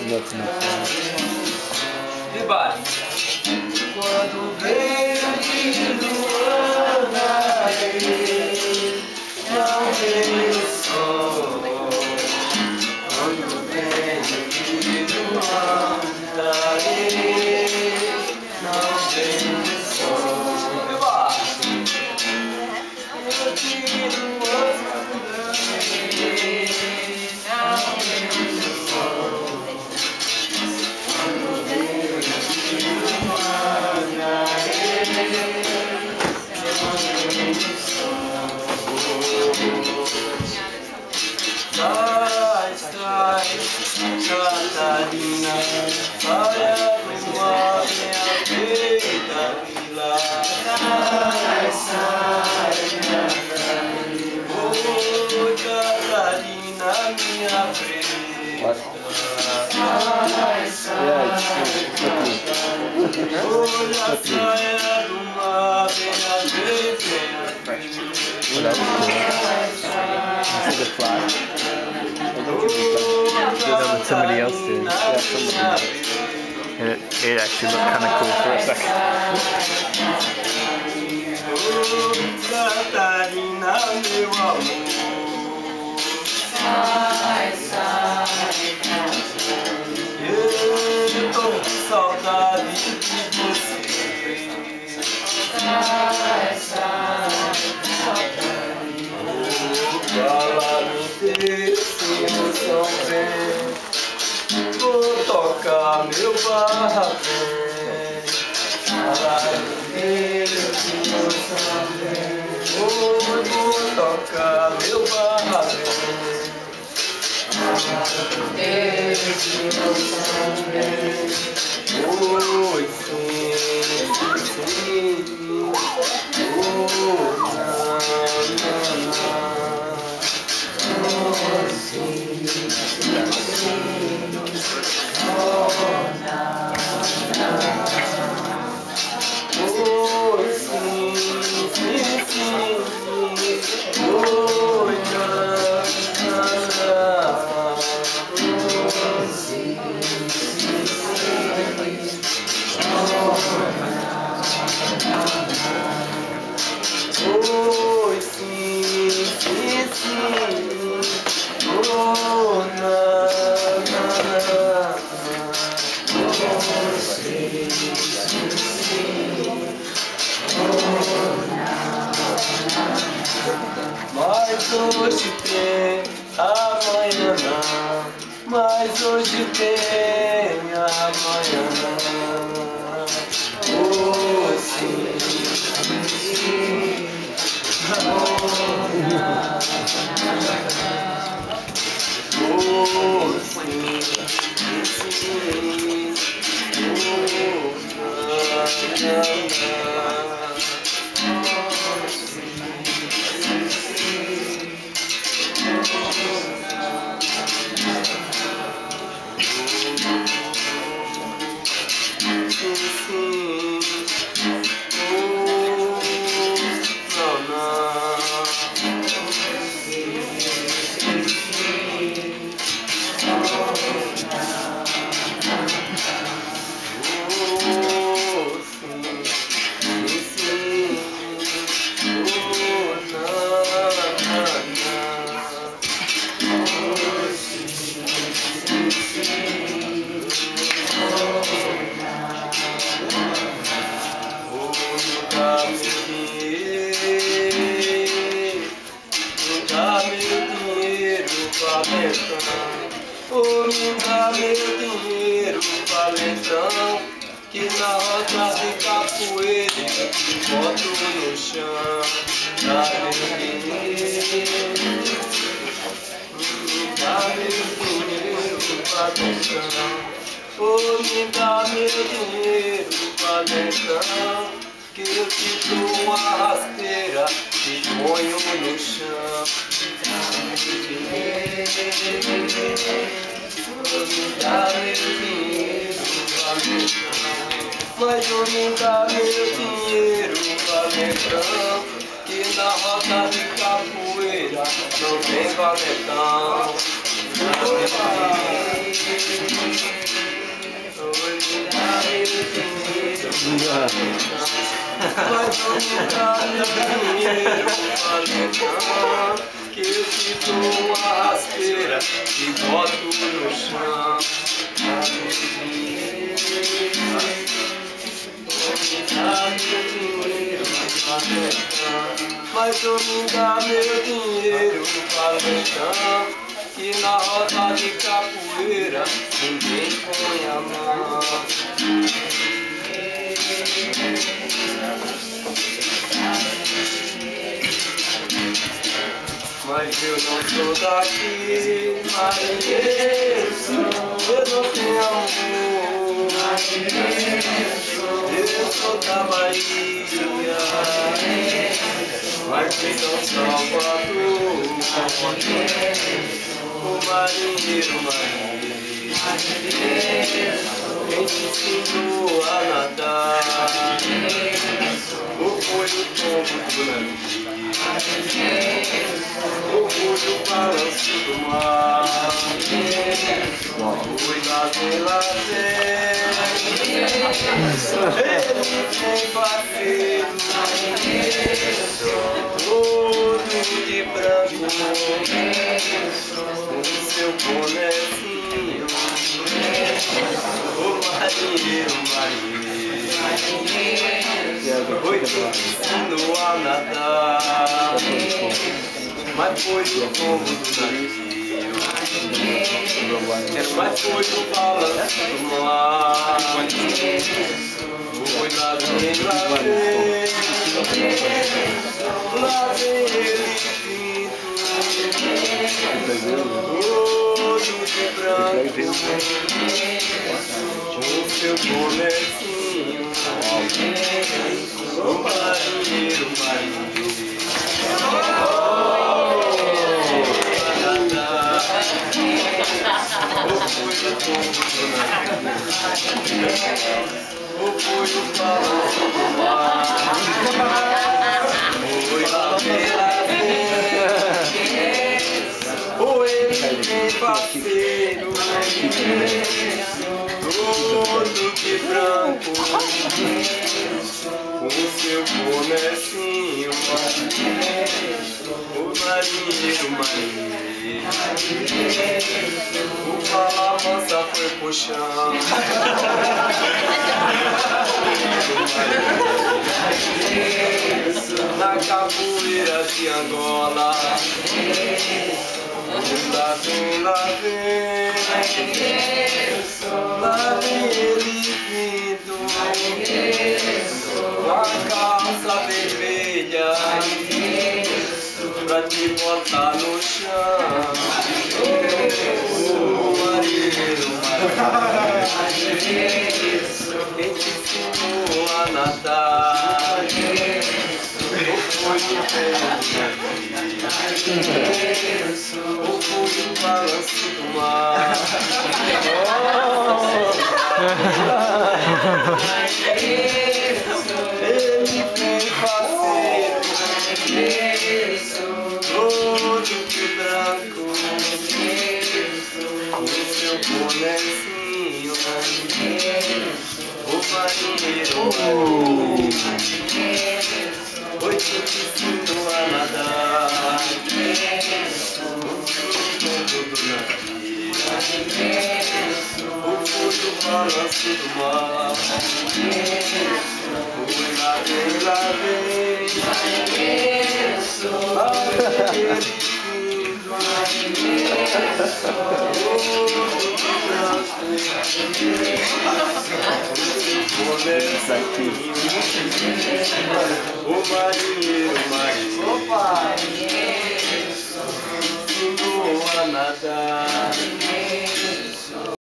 De baixo. Quando veio de Luana, não veio sol. Quando veio de Luana, não veio sol. De baixo. Sai, sai, Catarina, saia do mar, minha feita vila. Sai, sai, Catarina, oh, Catarina, minha preta. Sai, sai, olha a saia do mar, minha feita. See the flag? With somebody else doing it. Yeah, somebody. It actually looked kind of cool for a second. Catarina, meu amor. Sai, sai, eu tô com saudade de você. Sai, sai, fala no teu São Bento, vou tocar meu barrapé. Fala no teu São Bento, vou tocar meu barrapé. Fala no teu São Bento, oi, sim, sim, oh, mas hoje tem amanhã não, mas hoje tem amanhã não. Oh, sim, oh, me dá meu dinheiro, valentão, que na roda de capoeira te boto no chão. Dá meu dinheiro, me dá meu dinheiro, valentão, oh, me dá meu dinheiro, valentão, que eu te dou uma rasteira, te ponho no chão. Mas eu me dá meu dinheiro, valentão, que na roda de capoeira não tem valentão. Mas eu nunca dinheiro pra que eu te dou uma rasteira e boto no chão. Mas eu não dá meu dinheiro para o chão, que na roda de capoeira ninguém põe a mão. Mas eu não sou daqui, marinheiro, eu não tenho amor, eu sou da Bahia, mas em São Salvador, o marinheiro, quem te ensinou a nadar, ou foi o tombo do navio, ou foi o balanço do mar, foi lazer, ele tem parceiro, todo de branco, com seu bonezinho, o marinheiro, foi que ensinou a nadar, mas foi o tombo do navio, mas foi o balanço do mar, foi lá vem ele vindo, todo de branco, com seu bonezinho, o marinheiro, o foi o balanço do mar, foi lá ou ele tem parceiro, todo de branco, com seu bonezinho, o marinheiro, o fala mansa foi pro chão, na capoeira de Angola, lá vem ele vindo, com a calça vermelha, pra te botar no chão, o marinheiro, quem te ensinou a nadar, ou foi o ou foi o balanço do mar, ele tem parceiro, todo de branco, com seu bonezinho, o marinheiro, foi que te ensinou a nadar, o tombo do navio, o foi o balanço do mar, foi lá vem ele vindo, o marinheiro.